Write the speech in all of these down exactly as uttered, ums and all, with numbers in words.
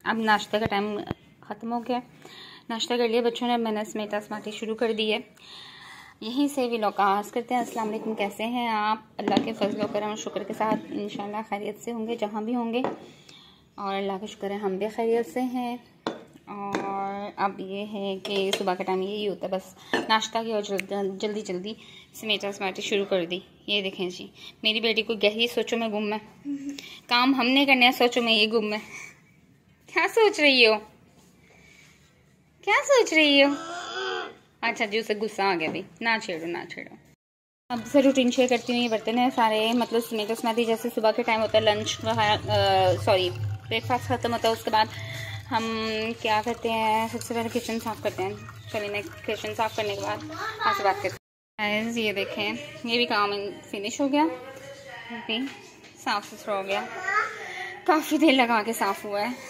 अब नाश्ते का टाइम ख़त्म हो गया, नाश्ता कर लिया बच्चों ने, मैंने स्मेटा स्मार्टी शुरू कर दी है। यहीं से भी लोग आगाज़ करते हैं। अस्सलाम वालेकुम, कैसे हैं आप? अल्लाह के फजल करम शुक्र के साथ इंशाल्लाह खैरियत से होंगे जहाँ भी होंगे, और अल्लाह का शुक्र है हम भी खैरियत से हैं। और अब ये है कि सुबह का टाइम यही होता है, बस नाश्ता किया और जल्दी जल्दी समेटा स्मार्टी शुरू कर दी। ये देखें जी, मेरी बेटी को गहरी सोचों में गुम है, काम हमने करने हैं, सोचों में ये गुम है। क्या सोच रही हो, क्या सोच रही हो? अच्छा जी, उसे गुस्सा आ गया, भी ना छेड़ो ना छेड़ो। अब से रूटीन शेयर करती हूँ। ये बर्तन है सारे, मतलब समेटा स्मार्टी जैसे सुबह के टाइम होता है, लंच सॉरी ब्रेकफास्ट ख़त्म होता है, उसके बाद हम क्या करते हैं, सबसे पहले किचन साफ़ करते हैं। चलिए मैं किचन साफ़ करने के बाद आपसे बात करते हैं। ये देखें, ये भी काम फिनिश हो गया, ये भी साफ़ सुथरा हो गया, काफ़ी देर लगा के साफ़ हुआ है।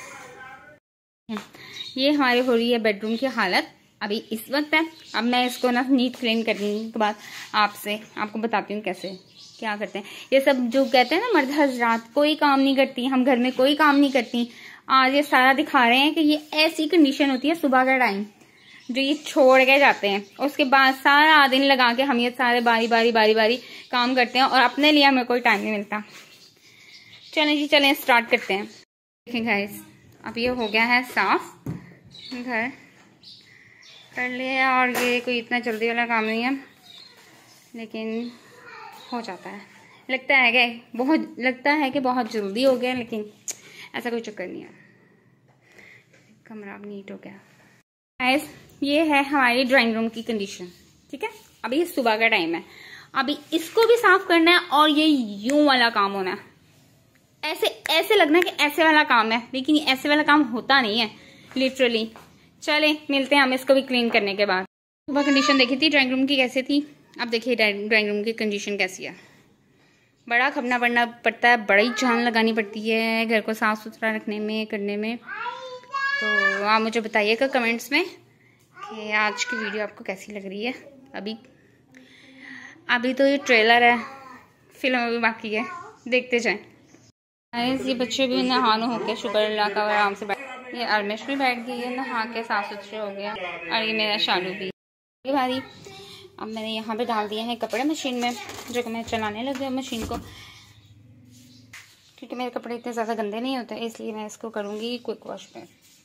ये हमारी हो रही है बेडरूम की हालत अभी इस वक्त है। अब मैं इसको ना नीट क्लीन करने के बाद आपसे आपको बताती हूँ कैसे क्या करते हैं। ये सब जो कहते हैं ना मर्द हजरात कोई काम नहीं करती, हम घर में कोई काम नहीं करती, आज ये सारा दिखा रहे हैं कि ये ऐसी कंडीशन होती है सुबह का टाइम जो ये छोड़ के जाते हैं। उसके बाद सारा दिन लगा के हम ये सारे बारी बारी बारी बारी काम करते हैं और अपने लिए हमें कोई टाइम नहीं मिलता। चलें जी, चलें स्टार्ट करते हैं। देखें गाइस, अब ये हो गया है साफ, घर कर लिया, और ये कोई इतना जल्दी वाला काम नहीं है, लेकिन हो जाता है। लगता है कि बहुत लगता है कि बहुत जल्दी हो गया, लेकिन ऐसा कोई चक्कर नहीं है। कमरा अब नीट हो गया। गाइस, ये है हमारी ड्राइंग रूम की कंडीशन, ठीक है। अभी सुबह का टाइम है, अभी इसको भी साफ करना है और ये यूं वाला काम होना है। ऐसे ऐसे लगना है कि ऐसे वाला काम है, लेकिन ऐसे वाला काम होता नहीं है लिटरली। चले मिलते हैं हम इसको भी क्लीन करने के बाद। सुबह कंडीशन देखी थी ड्राइंग रूम की कैसी थी, अब देखिए ड्राइंग रूम की कंडीशन कैसी है। बड़ा खपना पड़ना पड़ता है, बड़ी जान लगानी पड़ती है घर को साफ सुथरा रखने में, करने में। तो आप मुझे बताइएगा कमेंट्स में कि आज की वीडियो आपको कैसी लग रही है। अभी अभी तो ये ट्रेलर है, फिल्म अभी बाकी है, देखते जाएं। ये बच्चे भी नहानो होके शुक्र अल्लाह का आराम से बैठ, ये अरमेश भी बैठ गई है नहा के, साफ सुथरे हो गया, और ये मेरा शालू भी भारी। अब मैंने यहाँ पे डाल दिए हैं कपड़े मशीन में, जो कि मैं चलाने लग गया मशीन को, क्योंकि मेरे कपड़े इतने ज़्यादा गंदे नहीं होते, इसलिए मैं इसको करूँगी क्विक वॉश पे।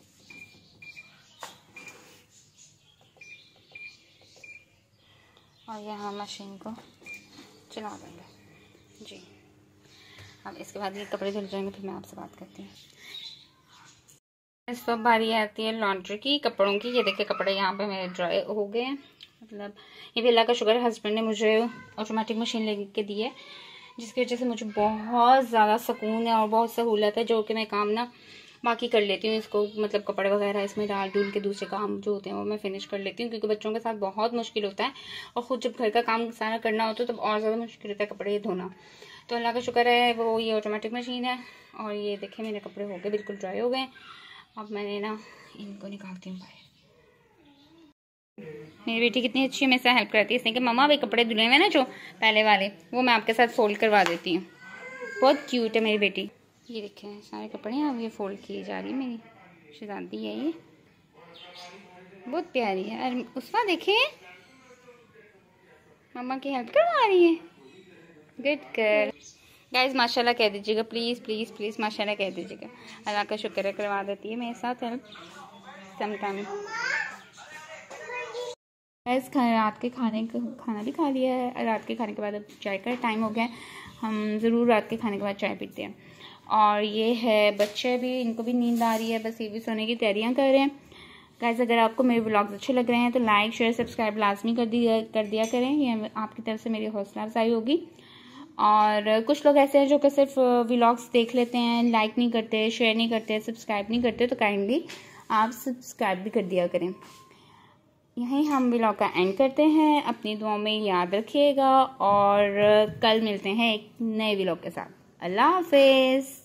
और यहाँ मशीन को चला देंगे जी। अब इसके बाद ये कपड़े धुल जाएंगे, फिर मैं आपसे बात करती हूँ। इस सब बारी आती है लॉन्ड्री की, कपड़ों की। ये देखिए कपड़े यहाँ पे मेरे ड्राई हो गए हैं, मतलब ये भी अल्लाह का शुक्र है, हस्बैंड ने मुझे ऑटोमेटिक मशीन लेके दी है, जिसकी वजह से मुझे बहुत ज़्यादा सुकून है और बहुत सहूलत है, जो कि मैं काम ना बाकी कर लेती हूँ। इसको मतलब कपड़े वगैरह इसमें डाल डूल के दूसरे काम जो होते हैं वो मैं फिनिश कर लेती हूँ, क्योंकि बच्चों के साथ बहुत मुश्किल होता है, और ख़ुद जब घर का काम सारा करना होता है तब और ज़्यादा मुश्किल होता है कपड़े धोना। तो अल्लाह का शुक्र है वो ये ऑटोमेटिक मशीन है। और ये देखें मेरे कपड़े हो गए, बिल्कुल ड्राई हो गए। अब मैंने ना इनको निकालती हूँ बाहर। मेरी बेटी कितनी अच्छी है, मेरे साथ हेल्प करती है। इसने कि मम्मा अभी कपड़े धुले हुए ना जो पहले वाले, वो मैं आपके साथ फोल्ड करवा देती हूँ। बहुत क्यूट है मेरी बेटी। ये देखें सारे कपड़े अब ये फोल्ड किए जा रही है, मेरी शहजादी है ये, बहुत प्यारी है। और उसका देखें मम्मा की हेल्प करवा रही है, गुड गर्ल। गाइस माशाल्लाह कह दीजिएगा, प्लीज़ प्लीज़ प्लीज़ माशाल्लाह कह दीजिएगा। अल्लाह का शुक्र है करवा देती है मेरे साथ हेल्प सम टाइम। गाइस रात के खाने का खाना भी खा लिया है, रात के खाने के बाद अब चाय का टाइम हो गया है। हम ज़रूर रात के खाने के बाद चाय पीते हैं। और ये है बच्चे भी, इनको भी नींद आ रही है, बस ये भी सोने की तैयारियां कर रहे हैं। गाइस अगर आपको मेरे व्लॉग्स अच्छे लग रहे हैं तो लाइक शेयर सब्सक्राइब लाजमी कर दिया कर दिया करें, ये आपकी तरफ से मेरी हौसला अफजाई होगी। और कुछ लोग ऐसे हैं जो कि सिर्फ व्लॉग्स देख लेते हैं, लाइक नहीं करते, शेयर नहीं करते, सब्सक्राइब नहीं करते, तो काइंडली आप सब्सक्राइब भी कर दिया करें। यहीं हम व्लॉग का एंड करते हैं, अपनी दुआओं में याद रखिएगा, और कल मिलते हैं एक नए व्लॉग के साथ। अल्लाह हाफिज़।